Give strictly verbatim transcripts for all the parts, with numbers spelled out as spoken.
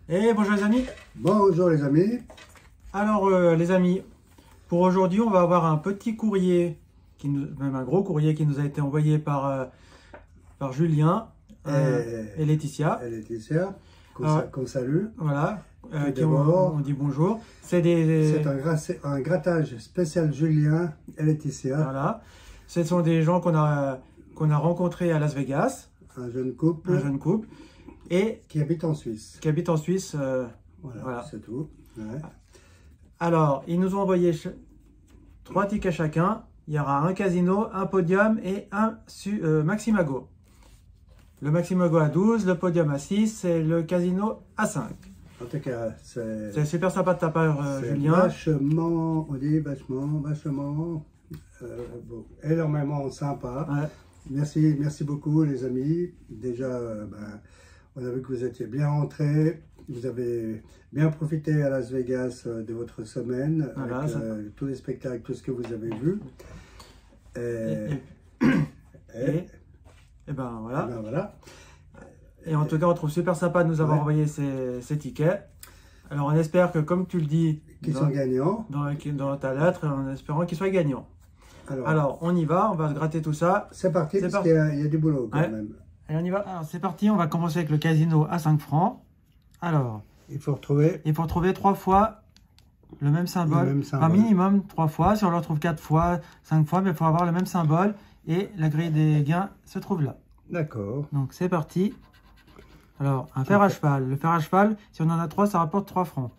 Et bonjour les amis. Bonjour les amis. Alors euh, les amis, pour aujourd'hui on va avoir un petit courrier, qui nous, même un gros courrier qui nous a été envoyé par, euh, par Julien euh, et, et Laetitia. Et Laetitia, qu'on qu salue. Voilà, euh, qui on, on dit bonjour. C'est des... un, un grattage spécial Julien et Laetitia. Voilà, ce sont des gens qu'on a, qu'on a rencontrés à Las Vegas. Un jeune couple. Un jeune couple. Et qui habite en Suisse. Qui habite en Suisse. Euh, voilà, voilà. C'est tout. Ouais. Alors, ils nous ont envoyé trois tickets chacun. Il y aura un casino, un podium et un euh, Maximago. Le Maximago à douze, le podium à six et le casino à cinq. En tout cas, c'est... C'est super sympa de ta part, euh, Julien. Vachement, on dit vachement, vachement, euh, bon, énormément sympa. Ouais. Merci, merci beaucoup les amis. Déjà, euh, ben, on a vu que vous étiez bien rentrés. Vous avez bien profité à Las Vegas euh, de votre semaine, voilà, avec euh, tous les spectacles, tout ce que vous avez vu. Et, et, et, et, et ben voilà. Et, ben, voilà. Et en tout cas, on trouve super sympa de nous avoir ouais. envoyé ces, ces tickets. Alors, on espère que, comme tu le dis, qu'ils sont gagnants dans, dans ta lettre, en espérant qu'ils soient gagnants. Alors, Alors, on y va, on va se gratter tout ça. C'est parti, parce qu'il y, y a du boulot quand ouais. même. Allez, on y va. Alors, c'est parti, on va commencer avec le casino à cinq francs. Alors, il faut retrouver... Il faut retrouver trois fois le même symbole. Le même symbole. Un minimum trois fois. Si on le retrouve quatre fois, cinq fois, mais il faut avoir le même symbole. Et la grille des gains se trouve là. D'accord. Donc, c'est parti. Alors, un fer à cheval. Le fer à cheval, si on en a trois, ça rapporte trois francs.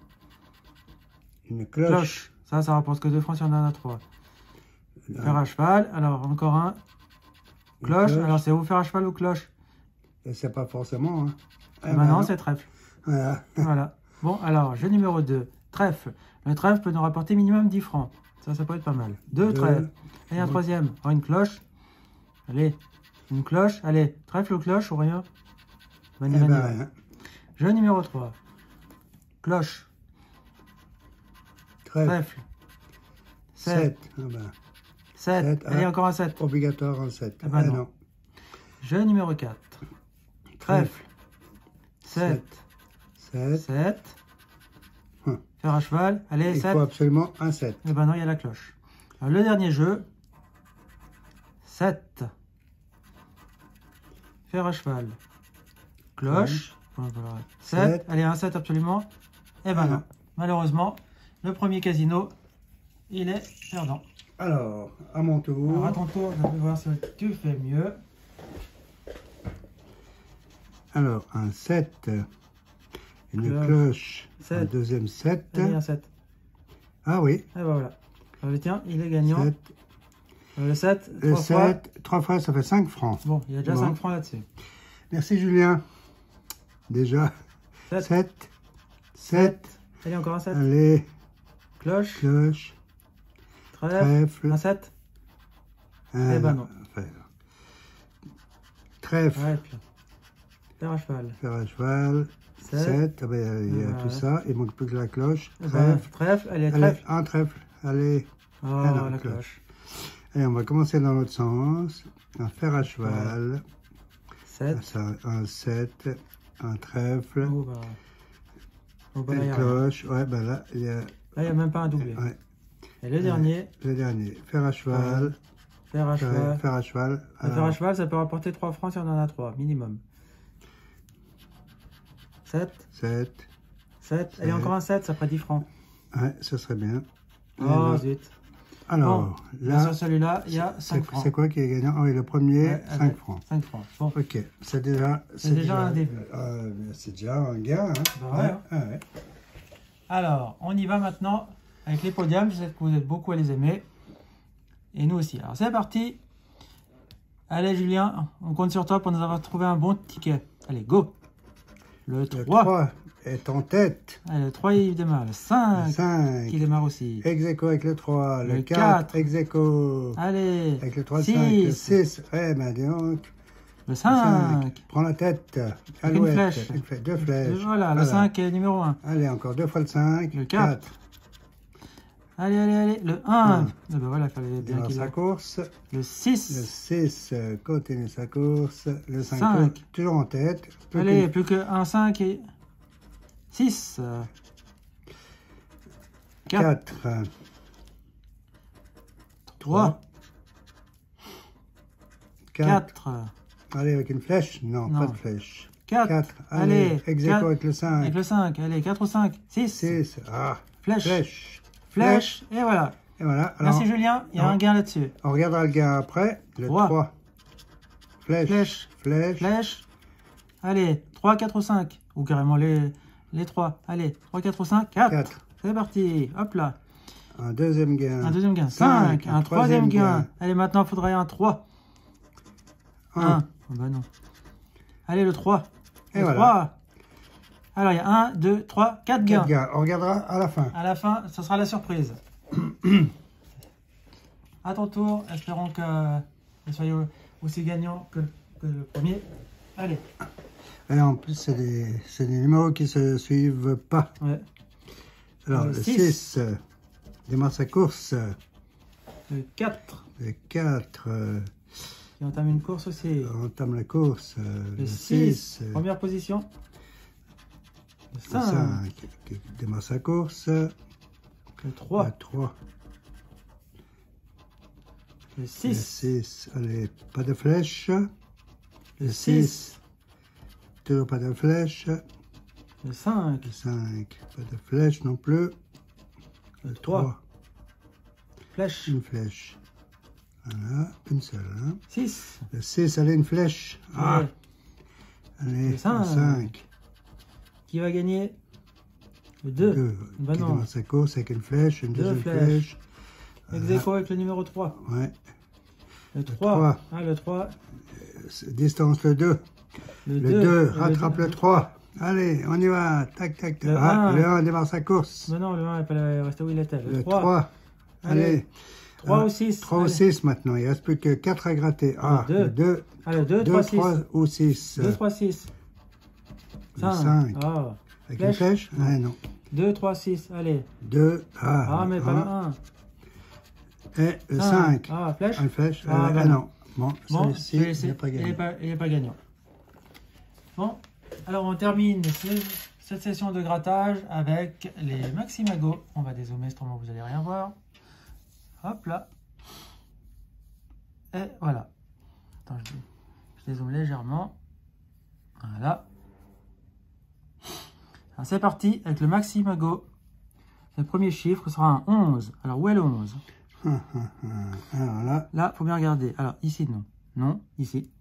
Une cloche. Cloche. Ça, ça rapporte que deux francs si on en a trois. Le fer à cheval. Alors, encore un. Cloche. cloche. Alors, c'est ou fer à cheval ou cloche? C'est pas forcément. Hein. Ah, maintenant, non. c'est trèfle. Voilà. Voilà. Bon, alors, jeu numéro deux. Trèfle. Le trèfle peut nous rapporter minimum dix francs. Ça, ça peut être pas mal. Deux, deux. trèfles. Et un oui. troisième. Oh, une cloche. Allez. Une cloche. Allez. Trèfle ou cloche ou rien? Eh ben, jeu numéro trois. Cloche. Trèfle. Trèfle. sept. Ah ben. sept. sept. Allez, encore un sept. Obligatoire en sept. Ah ben non. non. Jeu numéro quatre. Trèfle. sept. sept. sept. Hum. Fer à cheval. Allez, il sept. Il faut absolument un sept. Eh ben non, il y a la cloche. Alors, le dernier jeu. sept. Fer à cheval. Cloche. Voilà. sept. sept. Allez, un sept absolument. Eh ben ah. non. Malheureusement, le premier casino, il est perdant. Alors, à mon tour. Alors, à ton tour, je vais voir si tu fais mieux. Alors, un sept. Une cloche. cloche sept. Un deuxième sept. Allez, un sept. Ah oui. Et ben voilà. Alors, tiens, il est gagnant. sept. Le sept. Le sept. trois fois, ça fait cinq francs. Bon, il y a déjà bon. cinq francs là-dessus. Merci Julien. Déjà. sept. sept. Allez, encore un sept. Allez. Cloche. Cloche. Trèfle. Trèfle. Un sept. Ah, eh ben non. Trèfle. Trèfle. Fer à cheval. Fer à cheval. sept. Ah ben, il y a voilà. tout ça. Il manque plus que la cloche. Trèfle. Ben, trèfle. Allez, trèfle. Allez, un trèfle. Allez. Oh, ah, la cloche. cloche. Allez, on va commencer dans l'autre sens. Un fer à cheval. sept. Un sept. Un trèfle. Oh, bah. Oh, bah, une cloche. Ouais, ben là, il y a... Là, il n'y a même pas un doublé. Ouais. Et le dernier. Le dernier. Fer à cheval. Ouais. Fer à cheval. Fer à cheval. Un fer à cheval, ça peut rapporter trois francs si on en a trois, minimum. sept. sept. sept. Allez, encore un sept, ça ferait dix francs. Ouais, ça serait bien. Oh, zut. Alors, bon, là, sur celui-là, il y a cinq francs. C'est quoi qui est gagnant? Oh, et le premier, ouais, cinq francs. cinq francs. Bon. Ok, c'est déjà... C'est déjà, déjà un début. Euh, c'est déjà un gain. Hein. Bah ouais, ouais. Ouais. Alors, on y va maintenant avec les podiums. Je sais que vous êtes beaucoup à les aimer. Et nous aussi. Alors, c'est parti. Allez, Julien, on compte sur toi pour nous avoir trouvé un bon ticket. Allez, go. Le trois. Le trois est en tête. Allez, le trois, il démarre. Le cinq, le cinq qui démarre aussi. Ex-aequo avec le trois. Le, le quatre, ex-aequo. Allez. Avec le trois, six. cinq. Le six. Eh ben, dis donc. Le cinq. Le cinq. Prends la tête. Une flèche. Une flèche. Deux flèches. Voilà, voilà, le cinq est numéro un. Allez, encore deux fois le cinq. Le quatre. quatre. Allez, allez, allez. Le un. Ah ben voilà, il fallait bien qu'il sa course. Le six. Le six continue sa course. Le cinq. cinq. Toujours en tête. Plus allez, plus qu'un cinq et... six. quatre. trois. quatre. Allez, avec une flèche? Non, Non. pas de flèche. quatre. quatre. Allez, Allez, ex aequo avec le cinq. Avec le cinq. Allez, quatre ou cinq. six. six. Ah, Flèche. flèche. Flèche. Et voilà. Et voilà. Alors, Merci Julien. Il y a non. un gain là-dessus. on regardera le gain après. Le trois. trois. Flèche. Flèche. Flèche. Flèche. Allez, trois, quatre ou cinq. Ou carrément les, les trois. Allez, trois, quatre ou cinq. quatre. quatre. C'est parti. Hop là. Un deuxième gain. Un deuxième gain. cinq. Un, un troisième gain. gain. Allez, maintenant, il faudrait un trois. un. un. Oh, bah non. Allez, le trois. Et le voilà. trois. Alors, il y a un, deux, trois, quatre gains. quatre gains. On regardera à la fin. À la fin, ce sera la surprise. À ton tour, espérons que vous soyez aussi gagnant que, que le premier. Allez. Et en plus, c'est des, c'est des numéros qui se suivent pas. Ouais. Alors, Euh, le six. six, euh, démarre sa course. Le quatre. Le quatre, euh, Qui entame une course aussi. entame la course. Euh, Le le six. six, euh, Première position. Le le cinq. cinq, qui démarre sa course. Le Le trois. trois, Le le six. six, allez, pas de flèche. Le six. Toujours pas de flèche. Le cinq. Le cinq, pas de flèche non plus. Le trois. Flèche. Une flèche. Voilà, une seule. Hein. six. Le six, allez, une flèche. Ah, Ouais. allez, Le cinq. le cinq. Qui va gagner? Le deux. deux. Bah Qui non. démarre sa course avec une flèche, une Deux deuxième flèches. flèche. Ex aequo avec le numéro trois. Ouais. Le trois. trois. Ah, le trois. Distance le deux. Le, Le deux. deux, Et rattrape le trois. Allez, on y va. Tac, tac, tac. Le Ah, un. le un démarre sa course. Mais non, le un est resté où il était. Le, Le trois. trois. Allez. Allez. trois Ah, ou six. trois ou Allez. six maintenant. Il ne reste plus que quatre à gratter. Ah, deux. le deux. Ah, le deux, deux, trois, six. trois ou six. deux, trois, six. Le cinq. cinq. Ah. Avec une flèche? Ah, non. deux, trois, six. Allez. deux. Ah, Ah, mais pas le un. Et le cinq. cinq. Ah, flèche. Une flèche? Ah, Ah, bah ah, non. Bon, Bon, celui-ci, je vais il laisser- n'est pas il n'est gagné. pas, il est pas gagnant. Bon, alors on termine ce- cette session de grattage avec les Maximago. On va dézoomer, autrement vous allez rien voir. Hop là. Et voilà. Attends, je, je dézoome légèrement. Voilà. Alors c'est parti avec le Maximago. Le premier chiffre sera un onze. Alors où est le onze? Hum, hum, hum. Alors là, Là, faut bien regarder. Alors ici, non. Non, ici.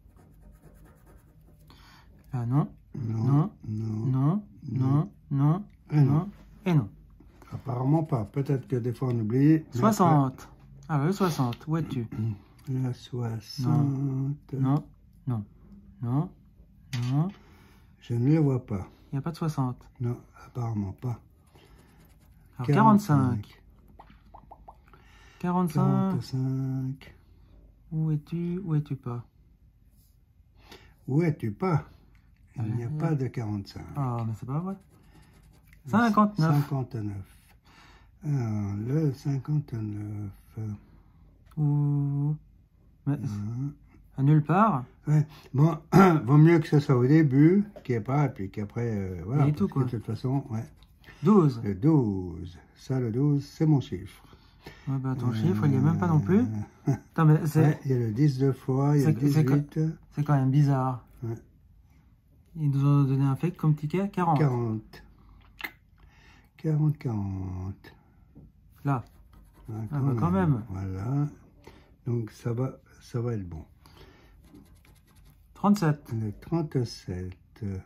Là, non. non, Non. non, Non, non, non, Et non. non, et non. Apparemment pas. Peut-être que des fois on oublie. mais soixante. Ah, le soixante, où es-tu? après, La soixante. Non, non, non, non. Je ne le vois pas. Il n'y a pas de soixante. Non, apparemment pas. Alors, quarante-cinq. quarante-cinq. quarante-cinq. Où es-tu? Où es-tu pas? Où es-tu pas? Il n'y a Euh, pas de quarante-cinq. Ah, mais c'est pas vrai. cinquante-neuf. cinquante-neuf. Alors, le cinquante-neuf. Ou... Mais, Hein. à nulle part. Ouais. Bon, vaut mieux que ce soit au début, qu'il n'y ait pas, et puis qu'après, euh, voilà. Et parce tout, que quoi. de toute façon, ouais. douze. Le douze. Ça, le douze, c'est mon chiffre. Ouais, bah, ton Euh, chiffre, il n'y est même pas non plus. Attends, mais c'est Ouais, il y a le dix deux fois, il y a le c'est- c'est dix-huit, c'est quand même bizarre. Ouais. Ils nous ont donné un fake comme ticket, quarante. quarante. quarante, quarante. Là. Ah, Ah, bah, quand même. Voilà. Donc, ça va, ça va être bon. trente-sept. Le trente-sept. Euh,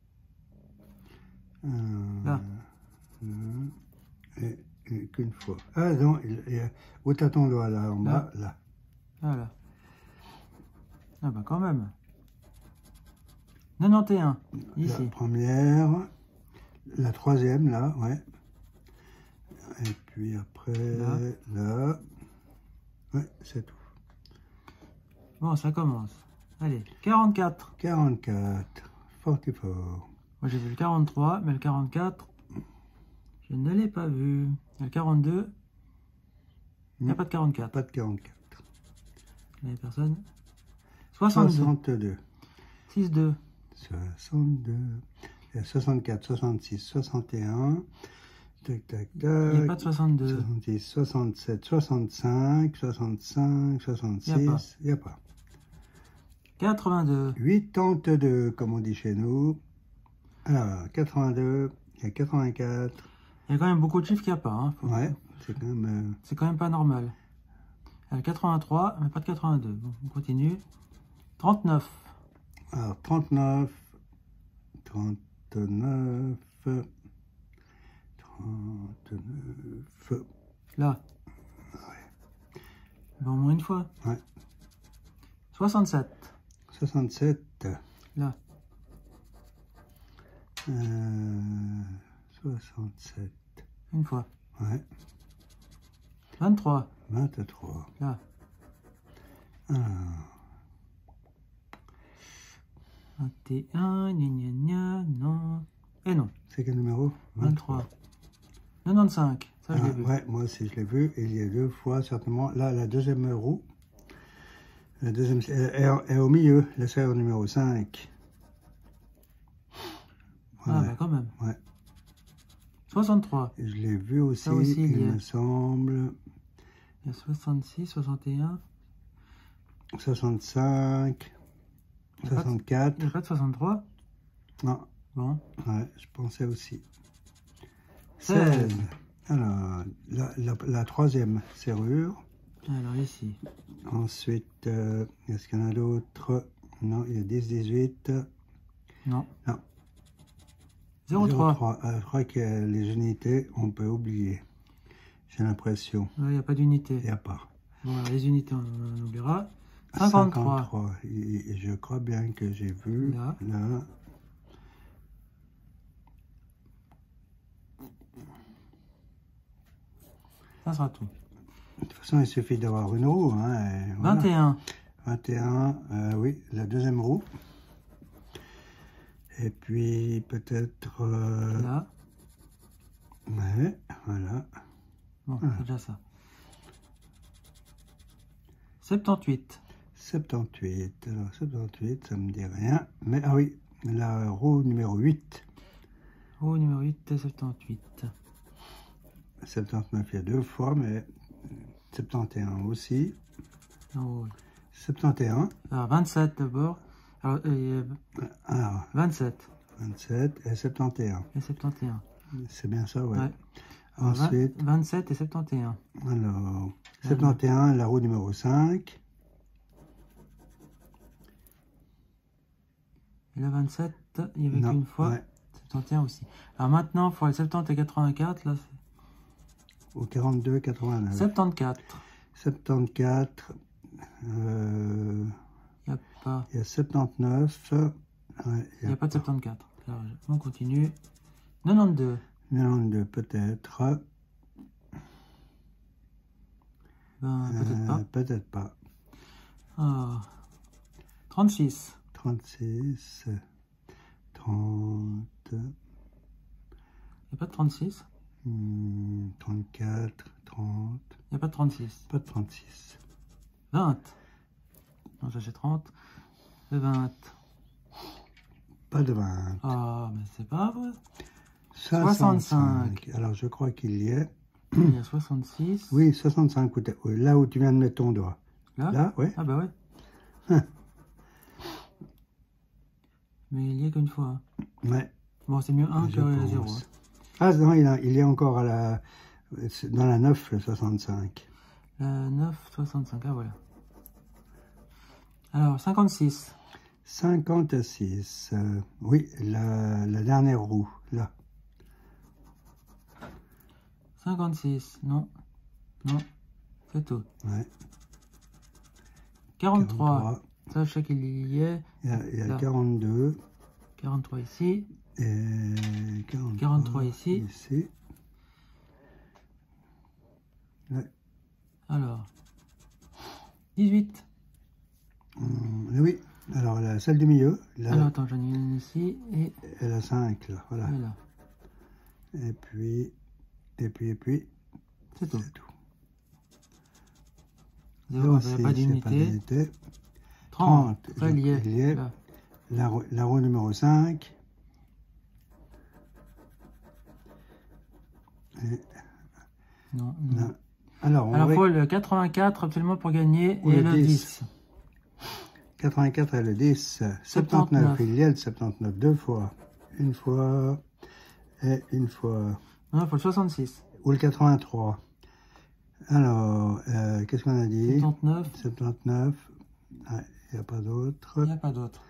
Là. euh, et, et qu'une fois. Ah non, il, il y a, où t'as ton doigt là, en Là. bas, là. Voilà. Ah bah quand même. quatre-vingt-onze. La Ici. première. La troisième, là, ouais. Et puis après, Là. là. Ouais, c'est tout. Bon, ça commence. Allez, quarante-quatre. quarante-quatre. Fort et fort. Moi j'ai vu le quarante-trois, mais le quarante-quatre, je ne l'ai pas vu. Il y a le quarante-deux. Il n'y a Hmm. pas de quarante-quatre. Pas de quarante-quatre. Il n'y a personne. soixante-deux. soixante-deux. six deux. soixante-deux. Il y a soixante-quatre, soixante-six, soixante et un. Tac, tac, tac. Il n'y a pas de soixante-deux. soixante-six, soixante-sept, soixante-cinq, soixante-cinq, soixante-six. Il n'y a pas. quatre-vingt-deux. quatre-vingt-deux, comme on dit chez nous. Alors, quatre-vingt-deux, il y a quatre-vingt-quatre. Il y a quand même beaucoup de chiffres qu'il n'y a pas. Hein. Faut... Ouais, c'est quand même... Euh... C'est quand même pas normal. Alors, quatre-vingt-trois, mais pas de quatre-vingt-deux. Bon, on continue. trente-neuf. Alors, trente-neuf, trente-neuf, trente-neuf. Là. Ouais. Bon, au moins une fois. Ouais. soixante-sept. soixante-sept. Là. Euh, soixante-sept. Une fois. Ouais. vingt-trois. vingt-trois. Là. Alors. vingt et un, gna gna gna, non. Et non. C'est quel numéro? vingt-trois. quatre-vingt-quinze. Ça, je ah, l'ai vu. Ouais, moi aussi, je l'ai vu. Et il y a deux fois, certainement. Là, la deuxième roue. La deuxième est, est au milieu, la serre numéro cinq. Ouais. Ah, bah quand même. Ouais. soixante-trois. Et je l'ai vu aussi, Ça aussi, il, il y a... me semble. Il y a soixante-six, soixante et un. soixante-cinq. soixante-quatre. Il n'y a pas de soixante-trois? Non. Bon. Ouais, je pensais aussi. seize. Alors, la, la, la troisième serrure. Alors ici. Ensuite, euh, est-ce qu'il y en a d'autres? Non, il y a dix, dix-huit. Non. Non. zéro trois. Je crois que les unités, on peut oublier. J'ai l'impression. Il n'y a pas d'unité. Il n'y a pas. Bon, alors, les unités, on, on oubliera. cinquante-trois. cinquante-trois. Et, et je crois bien que j'ai vu là. là. Ça sera tout. De toute façon, il suffit d'avoir une roue. Hein, et voilà. vingt et un. vingt et un, euh, oui, la deuxième roue. Et puis peut-être... Euh... Là. Ouais, voilà. Bon, voilà. c'est déjà ça. soixante-dix-huit. soixante-dix-huit. Alors, soixante-dix-huit, ça me dit rien. Mais, ah oui, la roue numéro huit. Roue numéro huit, soixante-dix-huit. soixante-dix-neuf, il y a deux fois, mais soixante et un aussi. Oh, oui. soixante et un. Alors, vingt-sept d'abord. Alors, euh, Alors, vingt-sept. vingt-sept et soixante et un. Et soixante et un. C'est bien ça, ouais. Ouais. Ensuite, vingt, vingt-sept et soixante et un. alors, soixante et un, la roue numéro cinq. Et là, vingt-sept, il y avait Non, qu'une fois. Ouais. soixante et un aussi. Alors maintenant, il faut aller soixante et quatre-vingt-quatre. Là, Au quarante-deux, quatre-vingt-neuf. soixante-quatorze. soixante-quatorze. Euh, Il n'y a pas. Il y a soixante-dix-neuf. Ouais, il n'y a, a pas de soixante-quatorze. Alors, on continue. quatre-vingt-douze. quatre-vingt-douze peut-être. Ben, peut-être euh, pas. Peut-être pas. Oh. trente-six. trente-six. trente. Il n'y a pas de trente-six. Hmm, trente-quatre. trente. Il n'y a pas de trente-six. Pas de trente-six. vingt. Non, ça j'ai trente. vingt. Pas de vingt. Ah, mais c'est pas vrai. soixante-cinq. Alors, je crois qu'il y est. Il y a soixante-six. Oui, soixante-cinq. Là où tu viens de mettre ton doigt. Là Là, oui. Ah, bah ouais. Hein. Mais il y a qu'une fois. Ouais. Bon, c'est mieux un Je que pense. zéro. Hein. Ah non, il, a, il est encore à la, dans la neuf, le soixante-cinq. La neuf, soixante-cinq, ah voilà. Alors, cinquante-six. cinquante-six. Euh, oui, la, la dernière roue, là. cinquante-six, non. Non, c'est tout. Ouais. quarante-trois. quarante-trois. Ça, je sais qu'il y est. Il y a, il y a quarante-deux. quarante-trois ici. Et quarante-trois, quarante-trois ici. ici. Ouais. Alors, dix-huit. Hum, oui, alors la celle du milieu, là, Alors, attends, j'en ai une ici et, elle a cinq, là, voilà. et là. Et puis, et puis, et puis, C'est tout. c'est tout. Zéro, il n'y a pas d'unité. trente. Ça, il y est. Il y est. Là. La, roue- la roue numéro cinq. Et... Non, non. non. Alors, on Alors, il va... faut le quatre-vingt-quatre absolument pour gagner Ou et le le dix. dix. quatre-vingt-quatre et le dix. soixante-neuf. soixante-neuf. Il y a le soixante-neuf deux fois. Une fois et une fois. Non, il faut le soixante-six. Ou le quatre-vingt-trois. Alors, euh, qu'est-ce qu'on a dit? soixante-neuf. soixante-neuf. Il n'y a pas d'autre. Il n'y a pas d'autre.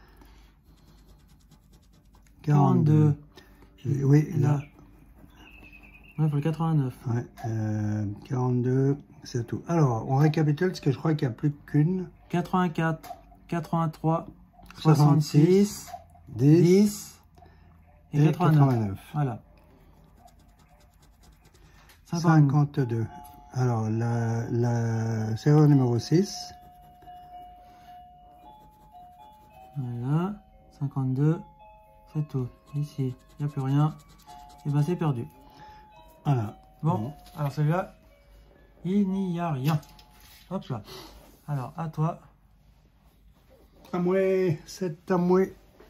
quarante-deux. quarante-deux. Oui, Et là. là. Ouais, il faut le quatre-vingt-neuf. Ouais, euh, quarante-deux, c'est tout. Alors, on récapitule parce que je crois qu'il n'y a plus qu'une. quatre-vingt-quatre, quatre-vingt-trois, soixante-six, soixante-six, dix, dix et, et quatre-vingt-neuf. quatre-vingt-neuf. Voilà. cinquante-deux. Alors, la, la série numéro six. Voilà. cinquante-deux. C'est tout. Ici, il n'y a plus rien. Et ben c'est perdu. Voilà. Bon, Bon. alors celui-là, il n'y a rien. Hop là. Alors, à toi. À moi, c'est à moi.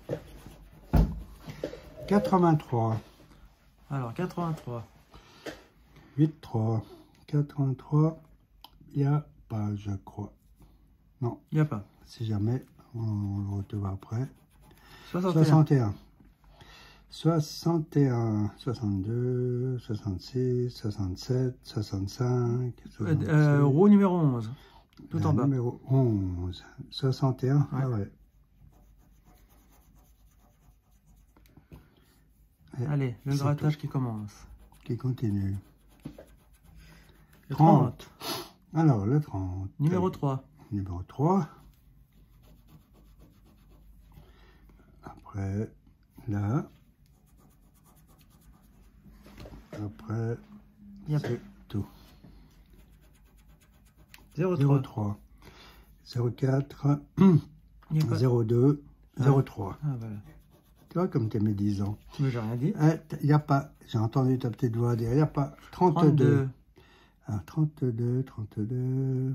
quatre-vingt-trois. Alors, quatre-vingt-trois. huit, trois. quatre-vingt-trois. Il n'y a pas, je crois. Non. Il n'y a pas. Si jamais, on le retrouve après. soixante et un. soixante et un. soixante et un, soixante-deux, soixante-six, soixante-sept, soixante-cinq, Euh, euh, roue numéro onze. Tout en bas. Numéro onze. soixante et un. Ouais. Ah ouais. Et Allez, le c'est grattage tout. qui commence. Qui continue. Le trente. trente. Alors, le trente. Numéro trois. Numéro trois. Après, là. Après, Il n'y a plus. tout. zéro zéro trois. trois. zéro quatre. Il n'y a pas. zéro deux. Ah. zéro trois. Ah, voilà. Tu vois comme tu as mis dix ans. Mais j'ai rien dit. Il n'y a pas. J'ai entendu ta petite voix dire. Il n'y a pas. trente-deux. trente-deux. Ah, trente-deux, trente-deux.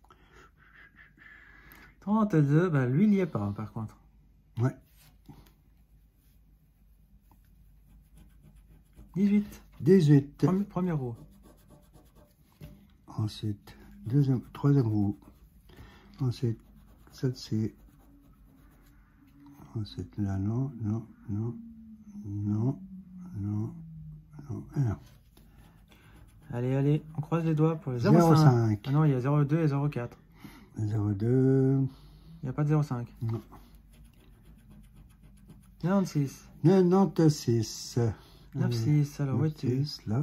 trente-deux, bah lui il n'y est pas par contre. Ouais. dix-huit. dix-huit. Premier, premier roue. Ensuite, deuxième, troisième roue. Ensuite, celle-ci. Ensuite, là, non, non, non, non, non, non, et non. Allez, allez, on croise les doigts pour le zéro zéro cinq. cinq. Ah non, il y a zéro deux et zéro quatre. zéro deux. Il n'y a pas de zéro cinq. Non. quatre-vingt-six. quatre-vingt-six. quatre-vingt-six, alors où es-tu? quatre-vingt-six, là.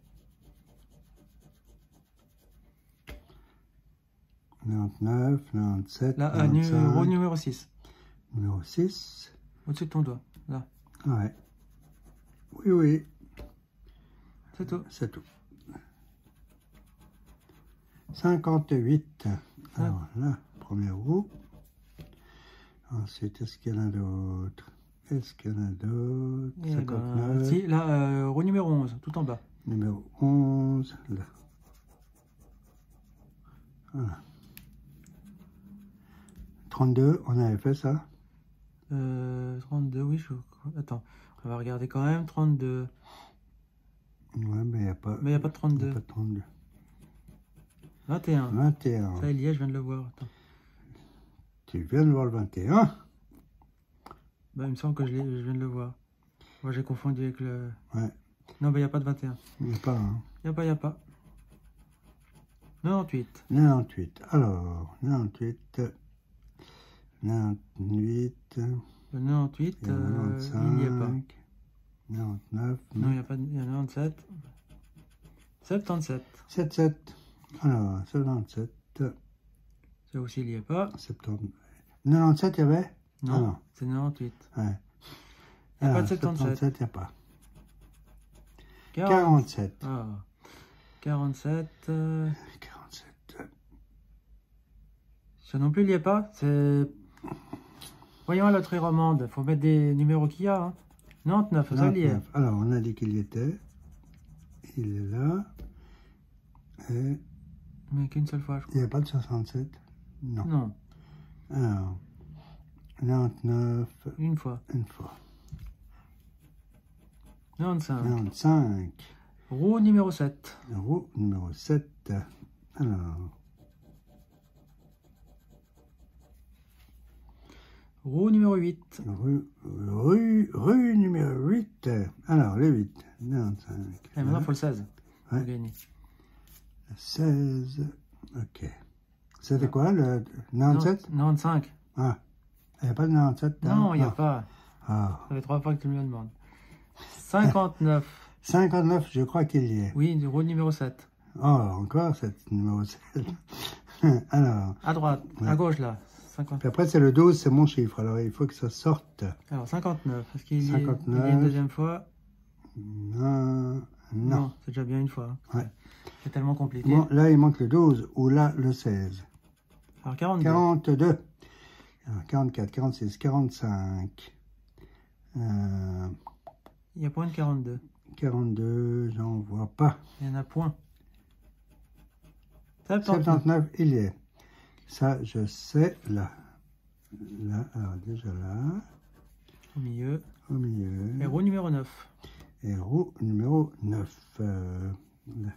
quatre-vingt-neuf, quatre-vingt-sept, Là, à numéro, quatre-vingt-cinq. numéro six. Numéro six. Au-dessus de ton doigt. Là. Ouais. Oui, oui. C'est tout. C'est tout. cinquante-huit. Alors là, première roue. Ensuite, est-ce qu'il y en a d'autres? Est-ce qu'il y en a d'autres? Eh cinquante-neuf. ben, si, là, euh, roue numéro onze, tout en bas. Numéro onze. Là. Voilà. trente-deux, on avait fait ça. Euh, trente-deux, oui, je crois. Attends, on va regarder quand même. trente-deux. Ouais, mais il n'y a pas. Mais il n'y a pas de Il y trente-deux. a pas de trente-deux. vingt et un. vingt et un. Ça, il y est, je viens de le voir. Attends. Tu viens de voir le vingt et un? Bah, il me semble que je, je viens de le voir. Moi, j'ai confondu avec le... Ouais. Non, bah, il n'y a pas de vingt et un. Il n'y a pas, hein. Il n'y a pas, il n'y a pas. quatre-vingt-huit. quatre-vingt-huit. Alors, quatre-vingt-huit. quatre-vingt-huit. Le quatre-vingt-huit, Il y a euh, il n'y est pas. quatre-vingt-neuf. Non, il n'y a pas de... Il y a quatre-vingt-sept. soixante-dix-sept. soixante-dix-sept. Alors, soixante-dix-sept. Ça aussi, il n'y est pas. soixante-dix. quatre-vingt-sept, il y avait? Non, Ah non. c'est quatre-vingt-huit. Ouais. Il n'y a pas Alors, de soixante-dix-sept. soixante-dix-sept, il n'y a pas. quarante. quarante-sept. Ah. quarante-sept. euh, quarante-sept. Ça non plus, il n'y est pas. C'est... Voyons la loterie romande. Il faut mettre des numéros qu'il y a. Hein. quatre-vingt-neuf, ça, il y est. quatre-vingt-neuf. Alors, on a dit qu'il y était. Il est là. Et Mais qu'une seule fois, je il crois. n'y a pas de soixante-sept? Non. Non, Alors, quatre-vingt-neuf, une fois. une fois. quatre-vingt-cinq. quatre-vingt-cinq. Roue numéro sept. Roue numéro sept. Alors. Roue numéro huit. Rue, rue, rue numéro huit. Alors, le huit. quatre-vingt-quinze. Et maintenant, il faut le seize. Ouais. Pour gagner. seize. Ok. C'était quoi, le quatre-vingt-dix-sept? quatre-vingt-quinze. Ah. Il n'y a pas de quatre-vingt-dix-sept? Non, il n'y a ah. pas. Ah. Ça fait trois fois que tu me le demandes. cinquante-neuf. cinquante-neuf, je crois qu'il y est. Oui, roue numéro sept. Oh, encore cette numéro sept. Alors. À droite, ouais. à gauche là. cinquante. Puis après, c'est le douze, c'est mon chiffre. Alors, il faut que ça sorte. Alors, cinquante-neuf. Est-ce qu'il y, est- cinquante-neuf. il y a une deuxième fois? Non. Non. Non, c'est déjà bien une fois. Hein. Ouais. C'est tellement compliqué. Bon, là, il manque le douze ou là, le seize. Alors, quarante-deux. quarante-deux. Alors, quarante-quatre, quarante-six, quarante-cinq. Euh, Il y a point de quarante-deux. quarante-deux, j'en vois pas. Il y en a point. soixante-dix-neuf. soixante-dix-neuf, il y est. Ça, je sais, là. Là, alors déjà là. Au milieu. Au milieu. Et roue numéro neuf. Et roue numéro neuf. Euh, là.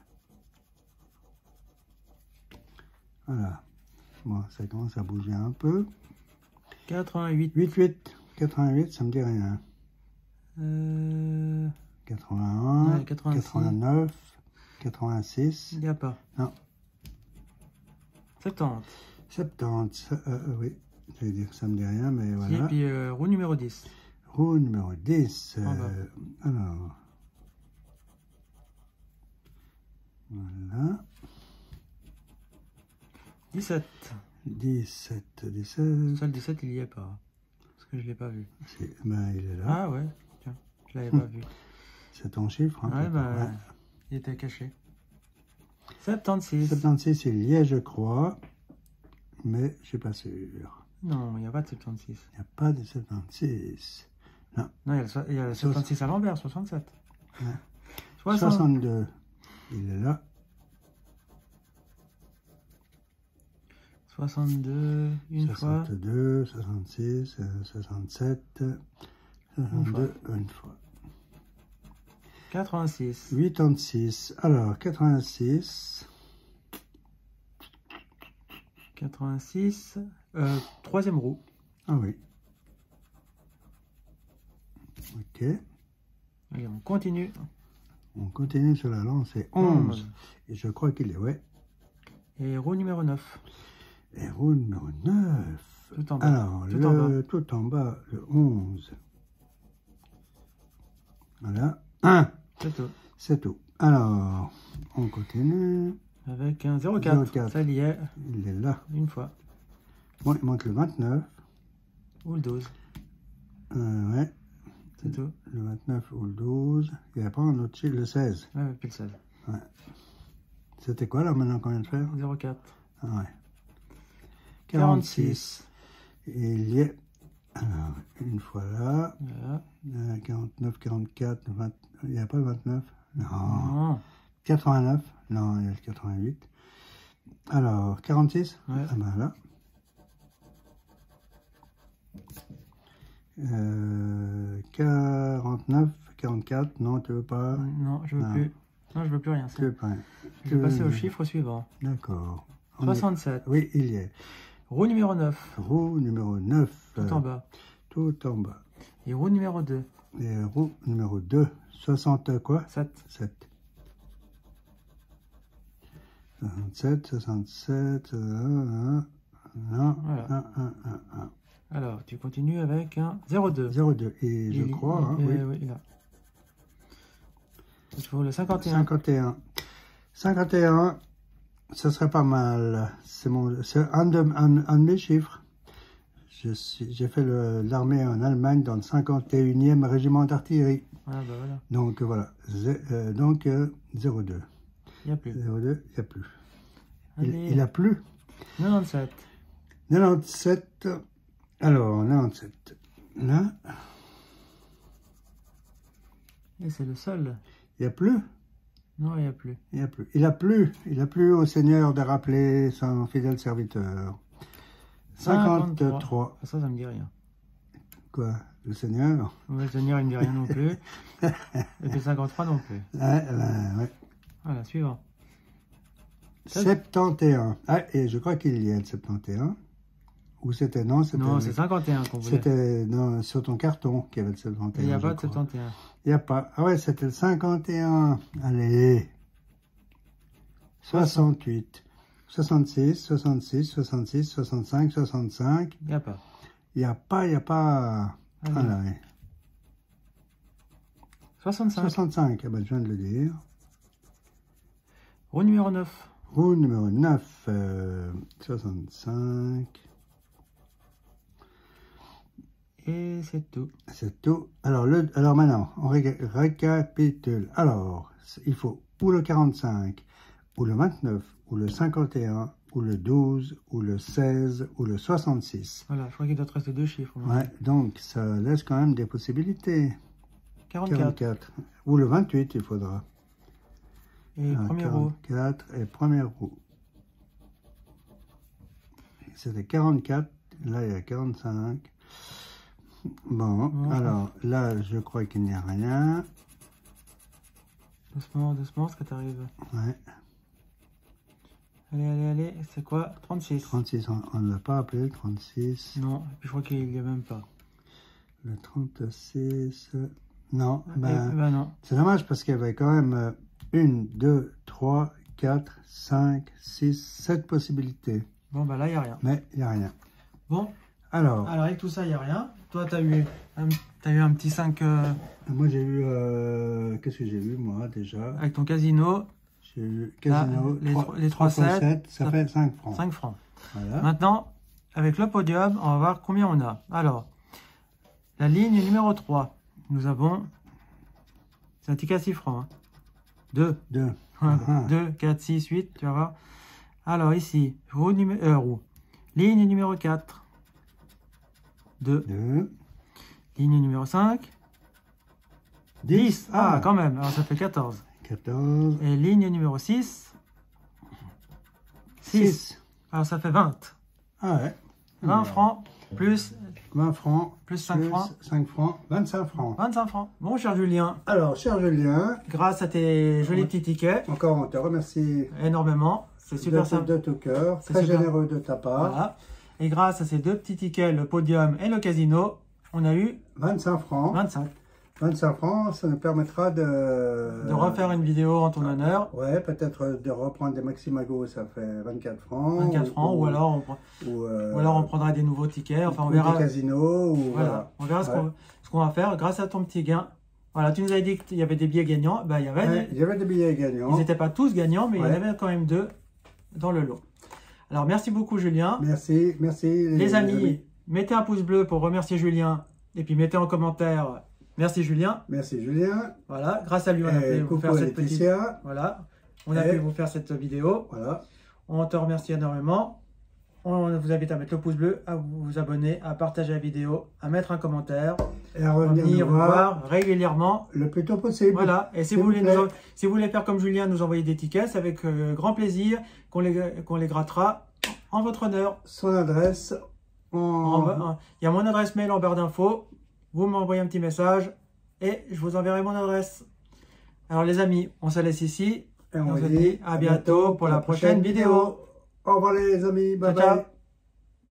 Voilà. Bon, ça commence à bouger un peu. quatre-vingt-huit. huit, huit. quatre-vingt-huit, ça me dit rien. Euh... quatre-vingt-un. Ouais, quatre-vingt-six. quatre-vingt-neuf. quatre-vingt-six. Il n'y a pas. Non. soixante-dix. soixante-dix. Euh, euh, oui. Je vais dire que ça me dit rien, mais Et voilà. puis euh, roue numéro dix. Roue numéro dix. En bas. Euh, alors. Voilà. dix-sept. dix-sept, dix-sept. Ça, le dix-sept, il n'y est pas. Parce que je ne l'ai pas vu. C'est- Ben, il est là. Ah ouais, tiens, je l'avais pas vu. C'est ton chiffre. Hein, Ouais, papa. bah, Ouais. il était caché. soixante-seize. soixante-six, il y est, je crois. Mais je suis pas sûr. Non, il n'y a pas de soixante-seize. Il n'y a pas de soixante-six. Non. Non, il y a le, so- il y a le soixante-six à l'envers, soixante-sept. Ouais. soixante. soixante-deux. Il est là. soixante-deux, une fois. soixante-deux, soixante-six, euh, soixante-sept, soixante-deux, une fois. quatre-vingt-six. quatre-vingt-six. Alors, quatre-vingt-six. quatre-vingt-six. Euh, troisième roue. Ah oui. Ok. Allez, on continue. On continue sur la lancée. onze. Et je crois qu'il est, ouais. Et roue numéro neuf. Et roue numéro neuf. Tout en bas. Alors, Tout le, en bas. tout en bas, le onze. Voilà. un. C'est tout. C'est tout. Alors, on continue. Avec un zéro quatre. zéro quatre. Ça y est, Il est là. une fois. Bon, il manque le vingt-neuf. Ou le douze. Euh, ouais. C'est tout. Le vingt-neuf ou le douze. Il n'y a pas un autre chiffre, le seize. Ouais, puis le seize. Ouais. C'était quoi là maintenant qu'on vient de faire? zéro quatre. Ah ouais. quarante-six. Et il y est. Alors, une fois là. Voilà. Euh, quarante-neuf, quarante-quatre, vingt. Il n'y a pas le vingt-neuf? Non. Non. quatre-vingt-neuf? Non, il y a le quatre-vingt-huit. Alors, quarante-six? Ouais. Ah ben là. Euh, quarante-neuf, quarante-quatre, non, tu veux pas? Non, je veux Non. plus. Non, je veux plus rien. Tu veux pas? Je vais passer au chiffre suivant. D'accord. On est- soixante-sept. Oui, il y est. Roue numéro neuf. Roue numéro neuf. Tout en bas. Tout en bas. Et roue numéro deux. Et roue numéro deux. soixante quoi? sept. sept. soixante-sept, soixante-sept, euh, non, Voilà. un, un, un, un. Alors, tu continues avec un zéro deux. zéro deux. Et je Il- crois, hein, il- oui. euh, oui, là. Il faut le cinquante et un. cinquante et un. cinquante et un, ce serait pas mal. C'est mon, c'est un de, un, un de mes chiffres. Je suis, j'ai fait le- l'armée en Allemagne dans le cinquante et unième régiment d'artillerie. Ah bah voilà. Donc voilà. Zé- euh, donc euh, zéro deux. Il n'y a plus. zéro deux, il n'y a plus. Il, Allez. il a plus. quatre-vingt-dix-sept. quatre-vingt-dix-sept. Alors, quatre-vingt-dix-sept. Là, Et c'est le seul. il n'y a plus. Non, il n'y a plus. Il n'y a plus. Il a plu. Il a plu au Seigneur de rappeler son fidèle serviteur. cinquante-trois. Ah, ça, ça me dit rien. Quoi? le Seigneur. Le Seigneur, il ne dit rien non plus. Et puis cinquante-trois non plus. Ouais, ben, ouais. Voilà, suivant. soixante et un. Ah, et je crois qu'il y a le soixante et un. Ou c'était, non, c'était... Non, c'est cinquante et un qu'on voulait. C'était sur ton carton qu'il y avait le soixante et un. Il n'y a pas de soixante et un. Il n'y a pas. Ah ouais, c'était le cinquante et un. Allez. soixante-huit. soixante-six, soixante-six, soixante-six, soixante-cinq, soixante-cinq. Il n'y a pas. Il n'y a pas, il n'y a pas... Ah, ah là, ouais. soixante-cinq. soixante-cinq, ah ben, je viens de le dire. Roue numéro neuf. Roue numéro neuf, euh, soixante-cinq. Et c'est tout. C'est tout. Alors, le, alors maintenant, on ré récapitule. Alors, il faut ou le quarante-cinq, ou le vingt-neuf, ou le cinquante et un, ou le douze, ou le seize, ou le soixante-six. Voilà, je crois qu'il doit te rester deux chiffres. Ouais, donc ça laisse quand même des possibilités. quarante-quatre. quarante-quatre. Ou le vingt-huit, il faudra. Et ah, première roue. quarante-quatre et première roue. C'était quarante-quatre, là il y a quarante-cinq. Bon, bon, alors là je crois qu'il n'y a rien. Doucement, doucement, ce que t'arrives. Ouais. Allez, allez, allez, c'est quoi? trente-six. trente-six, on ne l'a pas appelé, trente-six. Non, je crois qu'il n'y a même pas. Le trente-six, non, ben, eh, ben non. C'est dommage parce qu'il y avait quand même une, deux, trois, quatre, cinq, six, sept possibilités. Bon, bah là, il n'y a rien. Mais il n'y a rien. Bon, alors, alors avec tout ça, il n'y a rien. Toi, tu as eu, as eu un petit cinq... Euh... Moi, j'ai eu... Euh, Qu'est-ce que j'ai eu, moi, déjà? Avec ton casino. J'ai eu casino, là, les, les trois sept, ça, ça fait cinq francs. cinq francs. Voilà. Maintenant, avec le podium, on va voir combien on a. Alors, la ligne numéro trois, nous avons... C'est un ticket à six francs. Hein. deux. deux. deux, quatre, six, huit, tu vas voir. Alors ici, roue, numé euh, roue. Ligne numéro quatre. deux. deux. Ligne numéro cinq. dix. dix. Ah, ah, quand même. Alors ça fait quatorze. quatorze. Et ligne numéro six. six. six. Alors ça fait vingt. Ah ouais. vingt ouais. francs plus... vingt francs. Plus cinq plus francs. cinq francs. vingt-cinq francs. vingt-cinq francs. Bon, cher Julien. Alors, cher Julien. Grâce à tes jolis petits tickets. Encore, on te remercie. Énormément. C'est super de, simple. De tout cœur. Très super. Généreux de ta part. Voilà. Et grâce à ces deux petits tickets, le podium et le casino, on a eu... vingt-cinq francs. vingt-cinq. vingt-cinq francs, ça nous permettra de... De refaire une vidéo en ton honneur. Ouais, peut-être de reprendre des Maximago, ça fait vingt-quatre francs. vingt-quatre francs, ou, ou, alors on, ou, euh, ou alors on prendra des nouveaux tickets. Enfin, on verra. Des casinos. Ou, voilà. voilà. On verra ouais. ce qu'on ce qu'on va faire grâce à ton petit gain. Voilà, tu nous avais dit qu'il y avait des billets gagnants. Ben, il y avait, ouais, des... il y avait des billets gagnants. Ils n'étaient pas tous gagnants, mais ouais. il y en avait quand même deux dans le lot. Alors, merci beaucoup, Julien. Merci, merci. Les, les amis, amis, mettez un pouce bleu pour remercier Julien. Et puis, mettez en commentaire... Merci Julien. Merci Julien. Voilà, grâce à lui, on a pu vous faire cette petite... Voilà, on a et... pu vous faire cette vidéo. Voilà. On te remercie énormément. On vous invite à mettre le pouce bleu, à vous abonner, à partager la vidéo, à mettre un commentaire. Et à revenir venir nous voir, voir régulièrement. Le plus tôt possible. Voilà, et si vous, voulez nous, si vous voulez faire comme Julien, nous envoyer des tickets, c'est avec euh, grand plaisir qu'on les, qu'on les grattera en votre honneur. Son adresse. En... En, en, il y a mon adresse mail en barre d'infos. Vous m'envoyez un petit message et je vous enverrai mon adresse. Alors les amis, on se laisse ici. Et on, on se dit à bientôt pour la prochaine vidéo. Au revoir les amis. Bye ciao, bye. ciao.